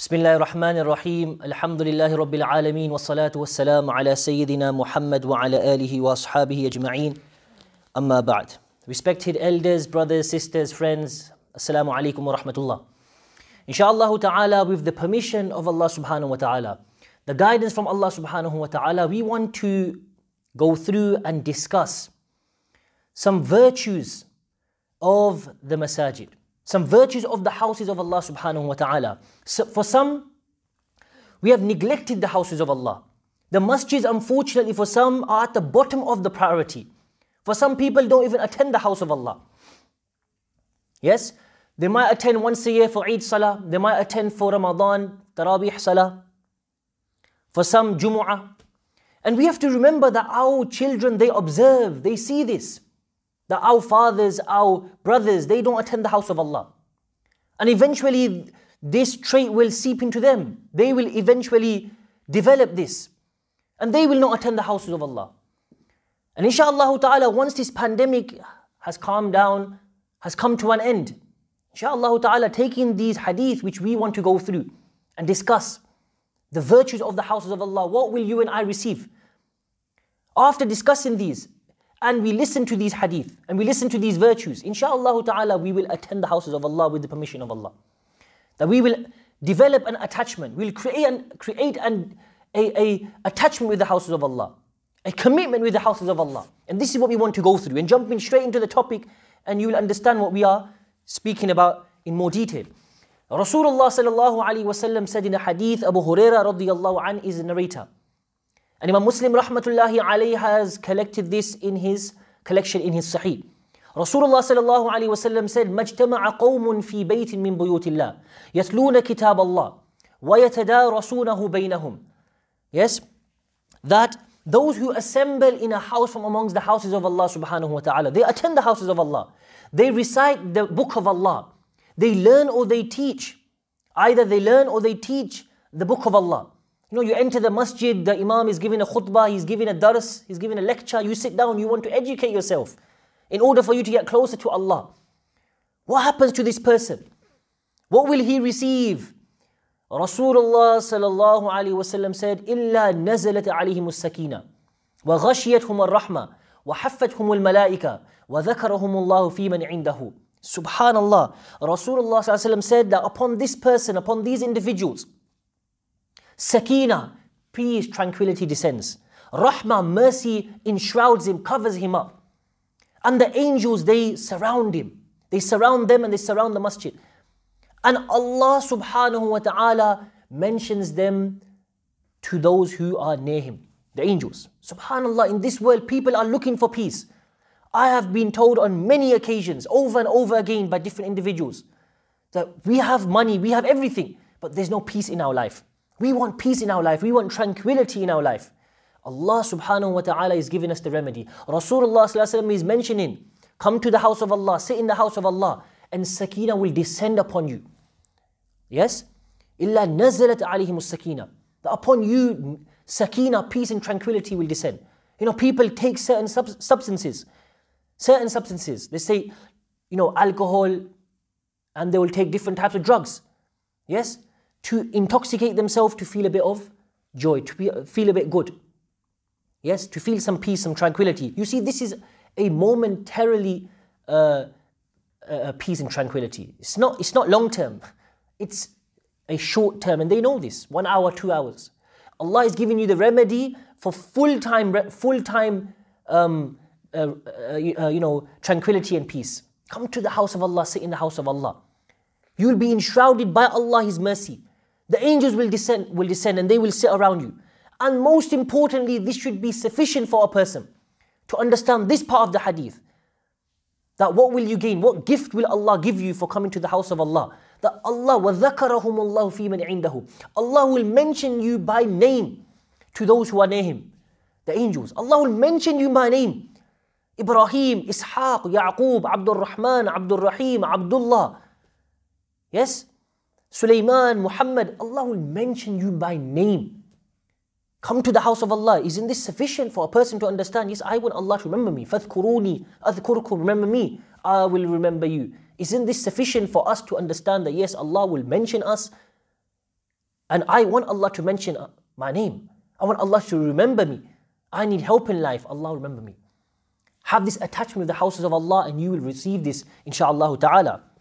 Bismillahir Rahmanir Rahim. Alhamdulillahi Rabbil Alameen. Wassalatu wassalamu ala Sayyidina Muhammad wa ala alihi wa ashabihi ajma'een. Amma ba'd. Respected elders, brothers, sisters, friends, Assalamu alaikum wa rahmatullah. Insha'Allah ta'ala, with the permission of Allah subhanahu wa ta'ala, the guidance from Allah subhanahu wa ta'ala, we want to go through and discuss some virtues of the masajid, some virtues of the houses of Allah subhanahu wa ta'ala. So for some, we have neglected the houses of Allah. The masjids, unfortunately, for some are at the bottom of the priority. For some people don't even attend the house of Allah. Yes, they might attend once a year for Eid Salah, they might attend for Ramadan, Taraweeh Salah, for some Jumu'ah. And we have to remember that our children, they observe, they see this. That our fathers, our brothers, they don't attend the house of Allah. And eventually this trait will seep into them. They will eventually develop this. And they will not attend the houses of Allah. And insha'Allah ta'ala, once this pandemic has calmed down, has come to an end, insha'Allah ta'ala, taking these hadith which we want to go through and discuss the virtues of the houses of Allah, what will you and I receive? After discussing these, and we listen to these hadith, and we listen to these virtues, insha'Allah ta'ala, we will attend the houses of Allah with the permission of Allah. That we will develop an attachment, we'll create an attachment with the houses of Allah, a commitment with the houses of Allah. And this is what we want to go through, and jumping straight into the topic, and you will understand what we are speaking about in more detail. Rasulullah sallallahu alaihi wasallam said in a hadith, Abu Hurairah radiyallahu anhu is the narrator. And Imam Muslim rahmatullahi alayhi has collected this in his collection in his Sahih. Rasulullah sallallahu alayhi wa sallam said, مَجْتَمَعَ قَوْمٌ فِي بَيْتٍ مِّن بُيُوتِ اللَّهِ يَتْلُونَ كِتَابَ اللَّهِ وَيَتَدَارَسُونَهُ بَيْنَهُمْ. Yes, that those who assemble in a house from amongst the houses of Allah subhanahu wa ta'ala, they attend the houses of Allah. They recite the book of Allah. They learn or they teach. Either they learn or they teach the book of Allah. You know, you enter the masjid, the imam is giving a khutbah, he's giving a dars, he's giving a lecture, you sit down, you want to educate yourself in order for you to get closer to Allah. What happens to this person? What will he receive? Rasulullah sallallahu alaihi wasallam said, إِلَّا نَزَلَتْ عَلَيْهِمُ السَّكِينَةِ وَغَشِيَتْهُمُ الرَّحْمَةِ وَحَفَّتْهُمُ الْمَلَائِكَةِ وَذَكَرَهُمُ اللَّهُ فِي مَنْ عِنْدَهُ. Subhanallah. Rasulullah sallallahu alaihi wasallam said that upon this person, upon these individuals, Sakina, peace, tranquility descends. Rahmah, mercy enshrouds him, covers him up. And the angels, they surround him. They surround them and they surround the masjid. And Allah subhanahu wa ta'ala mentions them to those who are near him, the angels. Subhanallah, in this world, people are looking for peace. I have been told on many occasions, over and over again by different individuals, that we have money, we have everything, but there's no peace in our life. We want peace in our life. We want tranquility in our life. Allah subhanahu wa ta'ala is giving us the remedy. Rasulullah sallallahu alaihi wasallam is mentioning, come to the house of Allah, sit in the house of Allah, and sakina will descend upon you. Yes? إِلَّا نَزَلَتْ عَلَيْهِمُ السَّكِينَةِ. That upon you, sakina, peace and tranquility will descend. You know, people take certain substances. They say, you know, alcohol, and they will take different types of drugs. Yes? To intoxicate themselves, to feel a bit of joy, to feel a bit good. Yes, to feel some peace, some tranquility. You see, this is a momentarily peace and tranquility. It's not long term. It's a short term, and they know this. 1 hour, 2 hours. Allah is giving you the remedy for full-time, tranquility and peace. Come to the house of Allah, sit in the house of Allah. You will be enshrouded by Allah, His mercy. The angels will descend and they will sit around you. And most importantly, this should be sufficient for a person to understand this part of the hadith. That what will you gain? What gift will Allah give you for coming to the house of Allah? That Allah, وَذَكَرَهُمُ اللَّهُ فِي مَنْ عِنْدَهُ. Allah will mention you by name to those who are near Him. The angels. Allah will mention you by name. Ibrahim, Ishaq, Yaqub, Abdul Rahman, Abdul Rahim, Abdullah. Yes? Sulaiman, Muhammad, Allah will mention you by name. Come to the house of Allah. Isn't this sufficient for a person to understand? Yes, I want Allah to remember me. فَاذْكُرُونِي أَذْكُرْكُمْ. Remember me, I will remember you. Isn't this sufficient for us to understand that yes, Allah will mention us And I want Allah to mention my name. I want Allah to remember me. I need help in life. Allah remember me. Have this attachment with the houses of Allah and you will receive this, insha'Allah ta'ala.